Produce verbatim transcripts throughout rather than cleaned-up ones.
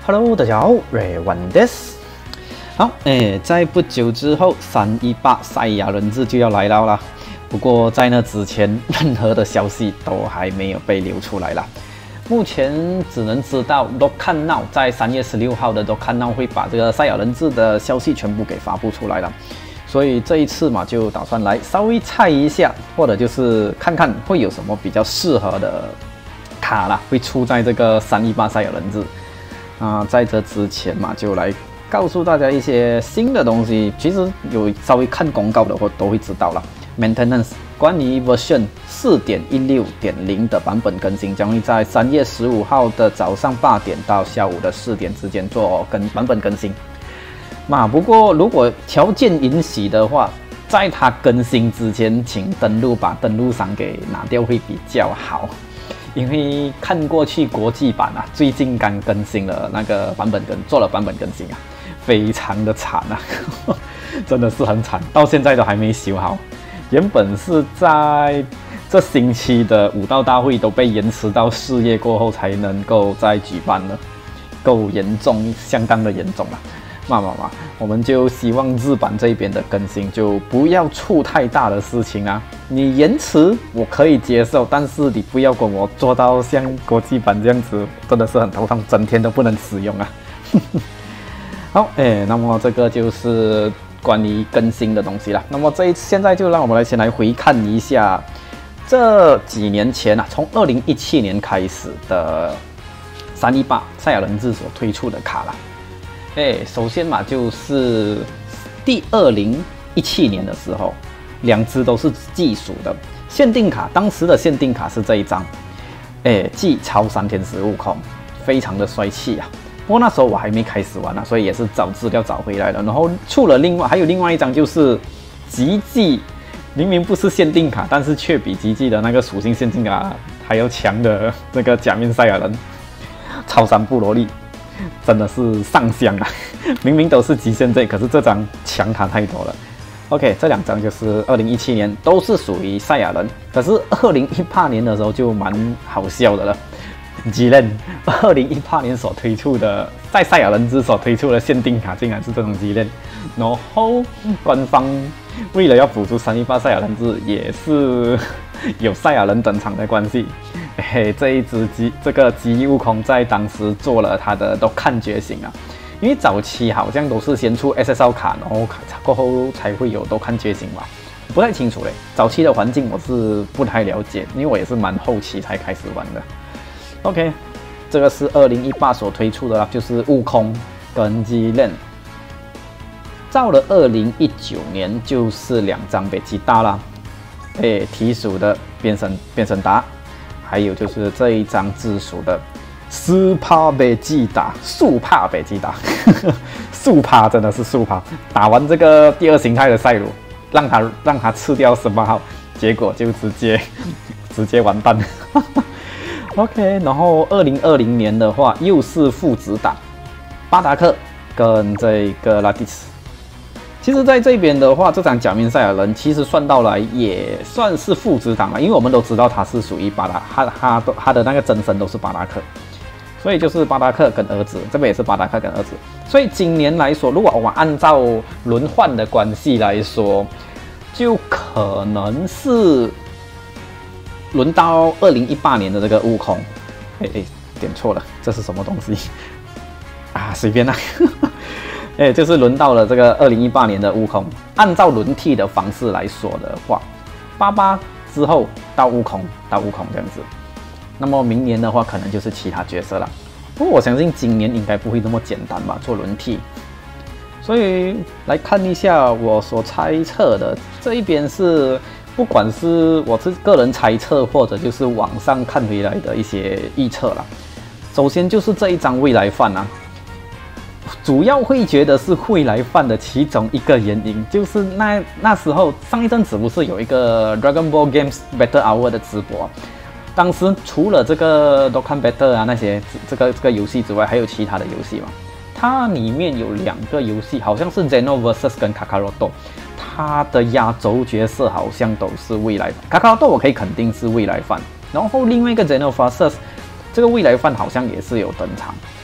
Hello， 大家好，Raywanです。好，诶，在不久之后，三一八赛亚人日就要来到了。不过在那之前，任何的消息都还没有被流出来了。目前只能知道 Dokkan Now 在三月十六号的 Dokkan Now 会把这个赛亚人日的消息全部给发布出来了。所以这一次嘛，就打算来稍微猜一下，或者就是看看会有什么比较适合的卡啦，会出在这个三一八赛亚人日。啊、呃，在这之前嘛，就来告诉大家一些新的东西。其实有稍微看公告的话，都会知道了。Maintenance 关于 Version 四点一六点零 的版本更新，将会在三月十五号的早上八点到下午的四点之间做更版本更新。嘛，不过如果条件允许的话，在它更新之前，请登录把登录赏给拿掉会比较好。因为看过去国际版啊，最近刚更新了那个版本更做了版本更新啊，非常的惨啊，真的是很惨，到现在都还没修好。原本是在这星期的武道大会都被延迟到四月过后才能够再举办了，够严重，相当的严重了。嘛嘛嘛，我们就希望日版这边的更新就不要出太大的事情啊。你延迟我可以接受，但是你不要跟我做到像国际版这样子，真的是很头痛，整天都不能使用啊。好，哎，那么这个就是关于更新的东西了。那么这一次现在就让我们来先来回看一下这几年前啊，从二零一七年开始的三一八赛亚人日所推出的卡啦。哎，首先嘛，就是第二零一七年的时候，两只都是技术的限定卡，当时的限定卡是这一张，哎，继超山田十悟空，非常的帅气啊。不过那时候我还没开始玩啊，所以也是找资料找回来了。然后出了另外还有另外一张就是极技，明明不是限定卡，但是却比极技的那个属性限定卡还要强的这个假面赛亚人，超山布罗利。真的是上香啊！明明都是极限这，可是这张强卡太多了。OK， 这两张就是二零一七年都是属于赛亚人，可是二零一八年的时候就蛮好笑的了。Jiren 二零一八年所推出的在赛亚人之所推出的限定卡，竟然是这种 Jiren， 然后官方为了要补助三一八赛亚人之，也是有赛亚人登场的关系。嘿，这一只极这个极翼悟空在当时做了他的都看觉醒啊，因为早期好像都是先出 S S R 卡，然后过后才会有都看觉醒吧，不太清楚嘞。早期的环境我是不太了解，因为我也是蛮后期才开始玩的。OK， 这个是二零一八所推出的啦，就是悟空跟 Jiren。到了二零一九年，就是两张北极大啦，哎，提属的变身变身达。还有就是这一张自属的斯帕贝基达，速帕贝基达，速帕真的是速帕。打完这个第二形态的赛鲁，让他让他吃掉十八号，结果就直接直接完蛋。OK， 然后二零二零年的话，又是父子档，巴达克跟这个拉蒂斯。其实，在这边的话，这张假面赛亚人其实算到来也算是父子档了，因为我们都知道他是属于巴达，他他他的那个真身都是巴达克，所以就是巴达克跟儿子，这边也是巴达克跟儿子。所以今年来说，如果我们按照轮换的关系来说，就可能是轮到二零一八年的这个悟空。哎哎，点错了，这是什么东西啊？随便啦。哎，就是轮到了这个二零一八年的悟空。按照轮替的方式来说的话，八八之后到悟空，到悟空这样子。那么明年的话，可能就是其他角色了。不过我相信今年应该不会那么简单吧，做轮替。所以来看一下我所猜测的这一边是，不管是我是个人猜测，或者就是网上看回来的一些预测啦。首先就是这一张未来饭啊。主要会觉得是未来饭的其中一个原因，就是那那时候上一阵子不是有一个 Dragon Ball Games Battle Hour 的直播，当时除了这个 Dokkan Battle 啊那些这个这个游戏之外，还有其他的游戏嘛。它里面有两个游戏，好像是 Xenoverse 跟 Kakaroto， 它的压轴角色好像都是未来饭。Kakaroto 我可以肯定是未来饭，然后另外一个 Xenoverse 这个未来饭好像也是有登场。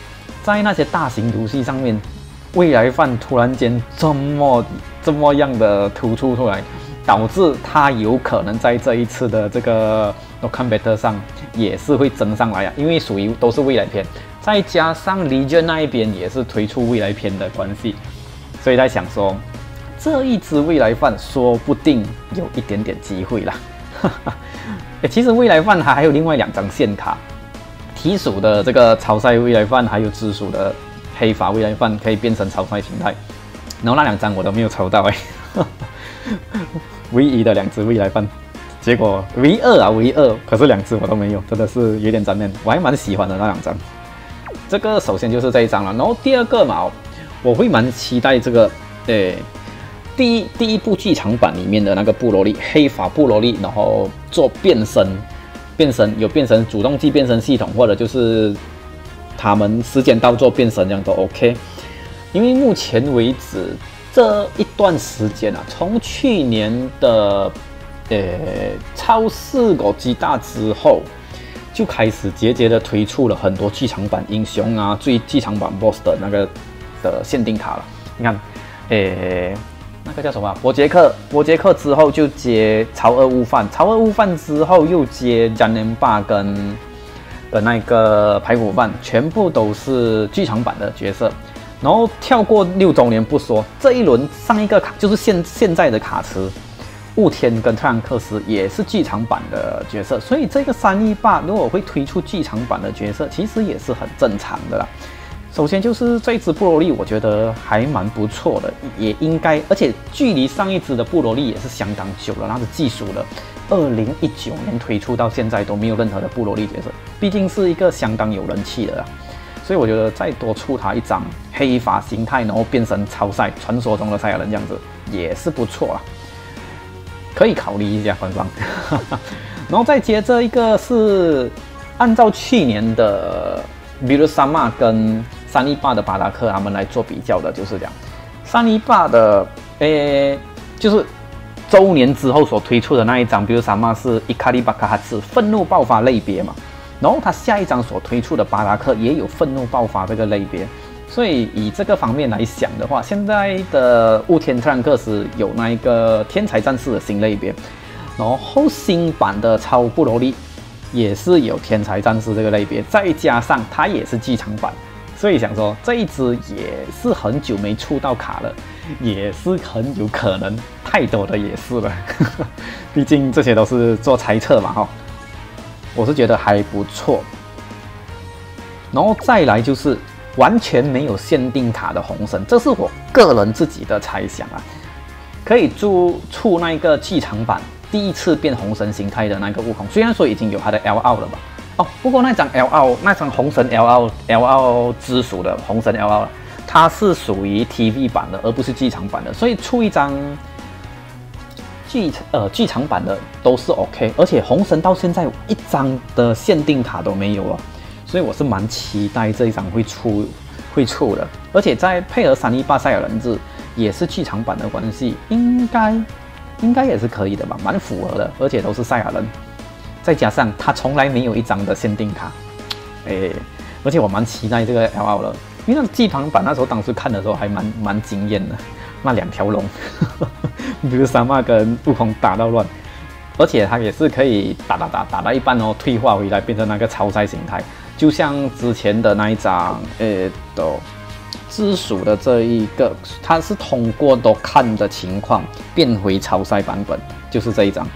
在那些大型游戏上面，未来饭突然间这么这么样的突出出来，导致它有可能在这一次的这个 Dokkan Battle 上也是会增上来啊，因为属于都是未来篇，再加上 Legion 那一边也是推出未来篇的关系，所以在想说这一支未来饭说不定有一点点机会啦。欸、其实未来饭还还有另外两张线卡。提属的这个超赛未来饭，还有直属的黑发未来饭可以变成超赛形态，然后那两张我都没有抽到哎、欸，唯一的两只未来饭，结果唯二啊唯二，可是两只我都没有，真的是有点残念，我还蛮喜欢的那两张。这个首先就是这一张了，然后第二个嘛，我会蛮期待这个，对，第一第一部剧场版里面的那个布罗利黑发布罗利，然后做变身。变身有变身主动技变身系统，或者就是他们时间到做变身这样都 OK。因为目前为止这一段时间啊，从去年的呃超四狗鸡大之后，就开始节节的推出了很多剧场版英雄啊，最剧场版 boss 的那个的限定卡了。你看，诶。那个叫什么、啊？伯杰克，伯杰克之后就接超二悟饭，超二悟饭之后又接詹连霸跟跟那个排骨饭，全部都是剧场版的角色。然后跳过六周年不说，这一轮上一个卡就是现现在的卡池，雾天跟特兰克斯也是剧场版的角色，所以这个三一八如果会推出剧场版的角色，其实也是很正常的啦。首先就是这一只布罗利，我觉得还蛮不错的，也应该，而且距离上一只的布罗利也是相当久了，那是技术了，二零一九年推出到现在都没有任何的布罗利角色，毕竟是一个相当有人气的啦，所以我觉得再多出他一张黑发形态，然后变身超赛传说中的赛亚人这样子也是不错啦，可以考虑一下官方。然后再接着一个是按照去年的，比如萨玛跟三一八的巴达克他们来做比较的，就是这样。三一八的，诶，就是周年之后所推出的那一张，比如萨玛是伊卡利巴卡哈兹愤怒爆发类别嘛，然后他下一张所推出的巴达克也有愤怒爆发这个类别，所以以这个方面来想的话，现在的雾天特兰克斯有那一个天才战士的新类别，然后新版的超布罗利也是有天才战士这个类别，再加上它也是剧场版。所以想说这一只也是很久没出到卡了，也是很有可能太多的也是了，毕竟这些都是做猜测嘛哈。我是觉得还不错，然后再来就是完全没有限定卡的红神，这是我个人自己的猜想啊，可以出出那个剧场版第一次变红神形态的那个悟空，虽然说已经有它的 L R 了吧。哦，不过那张 L R 那张红神 L R L R 之属的红神 L R， 它是属于 T V 版的，而不是剧场版的，所以出一张剧呃剧场版的都是 OK， 而且红神到现在一张的限定卡都没有了，所以我是蛮期待这一张会出会出的，而且再配合三一八赛亚人质也是剧场版的关系，应该应该也是可以的吧，蛮符合的，而且都是赛亚人。再加上它从来没有一张的限定卡，哎，而且我蛮期待这个 L R 了，因为那剧场版那时候当时看的时候还蛮蛮惊艳的，那两条龙，比如三马跟悟空打到乱，而且它也是可以打打打打到一半哦，退化回来变成那个超赛形态，就像之前的那一张，呃，都之属的这一个，它是通过都看的情况变回超赛版本，就是这一张。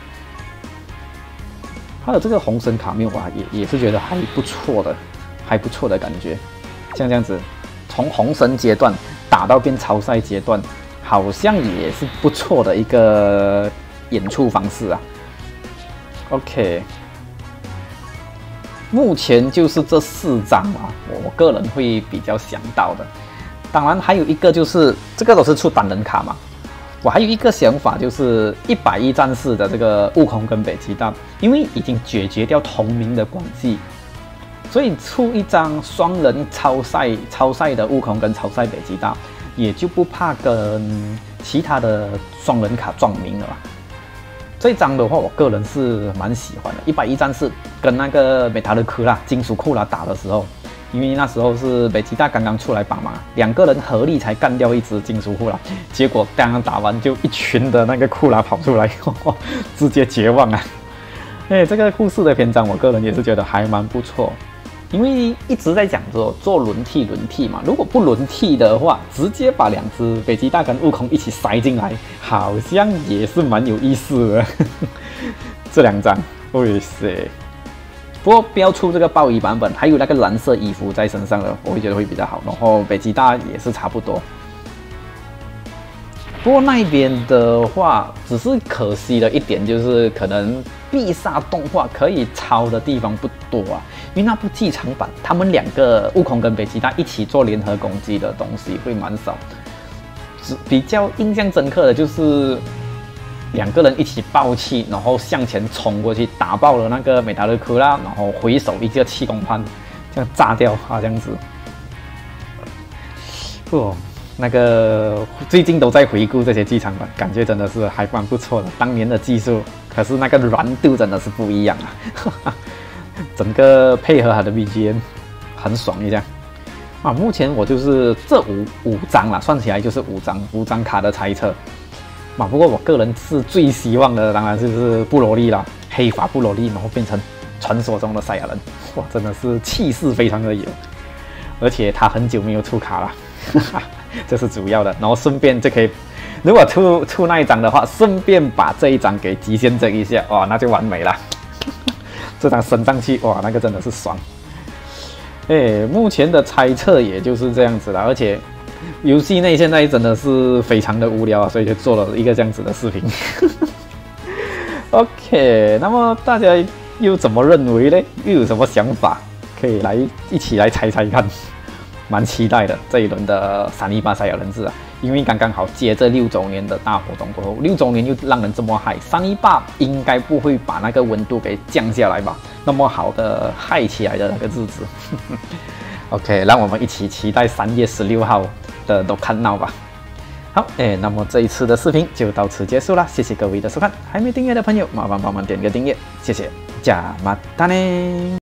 它的这个红神卡缪啊，也也是觉得还不错的，还不错的感觉。像这样子，从红神阶段打到变超赛阶段，好像也是不错的一个演出方式啊。OK， 目前就是这四张啊，我个人会比较想到的。当然还有一个就是这个都是出单人卡嘛。我还有一个想法，就是一百一战士的这个悟空跟北极大，因为已经解决掉同名的关系，所以出一张双人超赛超赛的悟空跟超赛北极大，也就不怕跟其他的双人卡撞名了吧。这一张的话，我个人是蛮喜欢的。一百一战士跟那个美塔的库拉金属库拉打的时候， 因为那时候是北极大刚刚出来帮忙，两个人合力才干掉一只金属库拉，结果刚刚打完就一群的那个库拉跑出来，呵呵直接绝望啊！哎，这个故事的篇章，我个人也是觉得还蛮不错。因为一直在讲说做轮替轮替嘛，如果不轮替的话，直接把两只北极大跟悟空一起塞进来，好像也是蛮有意思的。这两张，喂塞！不过不要出这个暴衣版本，还有那个蓝色衣服在身上的，我会觉得会比较好。然后北极大也是差不多。不过那边的话，只是可惜的一点就是，可能必杀动画可以抄的地方不多啊。因为那部剧场版，他们两个悟空跟北极大一起做联合攻击的东西会蛮少。只比较印象深刻的就是两个人一起爆气，然后向前冲过去，打爆了那个美达勒库拉，然后回手一个气功判，这样炸掉啊，这样子。哦。那个最近都在回顾这些剧场版，感觉真的是还蛮不错的。当年的技术，可是那个软度真的是不一样啊！整个配合它的 B G M 很爽一下啊！目前我就是这五五张啦，算起来就是五张五张卡的猜测啊。不过我个人是最希望的，当然就是布罗利啦，黑发布罗利，然后变成传说中的赛亚人，哇，真的是气势非常的有，而且他很久没有出卡了。这是主要的，然后顺便就可以，如果出出那一张的话，顺便把这一张给极限整一下，哇，那就完美了。这张升上去，哇，那个真的是爽。哎，目前的猜测也就是这样子了，而且游戏内现在真的是非常的无聊啊，所以就做了一个这样子的视频。OK， 那么大家又怎么认为呢？又有什么想法？可以来一起来猜猜看。蛮期待的这一轮的三一八赛亚人质啊，因为刚刚好接着六周年的大活动过后，六周年又让人这么嗨，三一八应该不会把那个温度给降下来吧？那么好的嗨起来的那个日子，OK， 让我们一起期待三月十六号的都看到吧。好，哎，那么这一次的视频就到此结束了，谢谢各位的收看，还没订阅的朋友麻烦帮忙点个订阅，谢谢，加马达呢。